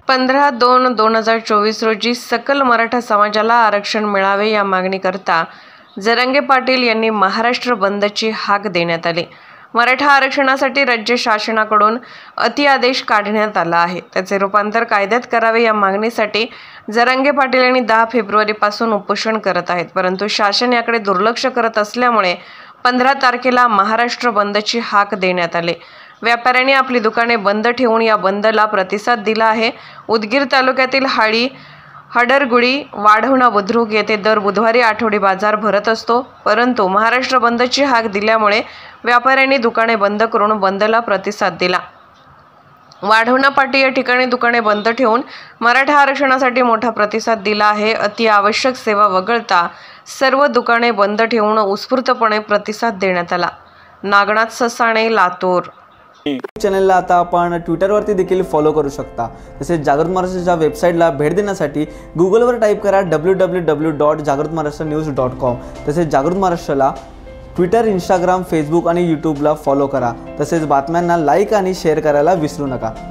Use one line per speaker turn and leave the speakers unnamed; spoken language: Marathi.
15/2/2024 रोजी सकल मराठा समाजाला आरक्षण मिळावे या मागणीकरता जरांगे पाटील यांनी महाराष्ट्र बंदची हाक देण्यात आली। मराठा आरक्षणासाठी राज्य शासनाकडून अतिआदेश काढण्यात आला आहे। त्याचे रूपांतर कायद्यात करावे या मागणीसाठी जरांगे पाटील यांनी 10 फेब्रुवारीपासून उपोषण करत आहेत। परंतु शासन याकडे दुर्लक्ष करत असल्यामुळे 15 तारखेला महाराष्ट्र बंदची हाक देण्यात आली। व्यापाऱ्यांनी आपली दुकाने बंद ठेवून या बंदला प्रतिसाद दिला आहे। उदगीर तालुक्यातील हडरगुडी, वाढवणा, बुद्रुक येथे दर बुधवारी आठवडी बाजार भरत असतो। परंतु महाराष्ट्र बंदची हाक दिल्यामुळे व्यापाऱ्यांनी दुकाने बंद करून बंदला प्रतिसाद दिला। वाढवणा पाटी या ठिकाणी दुकाने बंद ठेवून मराठा आरक्षणासाठी मोठा प्रतिसाद दिला आहे। अति आवश्यक सेवा वगळता सर्व दुकाने बंद ठेवून उत्स्फूर्तपणे प्रतिसाद देण्यात आला। नागनाथ ससाणे, लातूर।
चॅनलला आता आपण ट्विटरवरती देखील फॉलो करू शकता। तसेच जागृत महाराष्ट्राच्या वेबसाईटला भेट देण्यासाठी गुगलवर टाईप करा www.jagrutmaharashtranews.com। तसेच जागृत महाराष्ट्राला ट्विटर, इंस्टाग्राम, फेसबुक आणि यूट्यूबला फॉलो करा। तसेच बातम्यांना लाईक आणि शेअर करायला विसरू नका।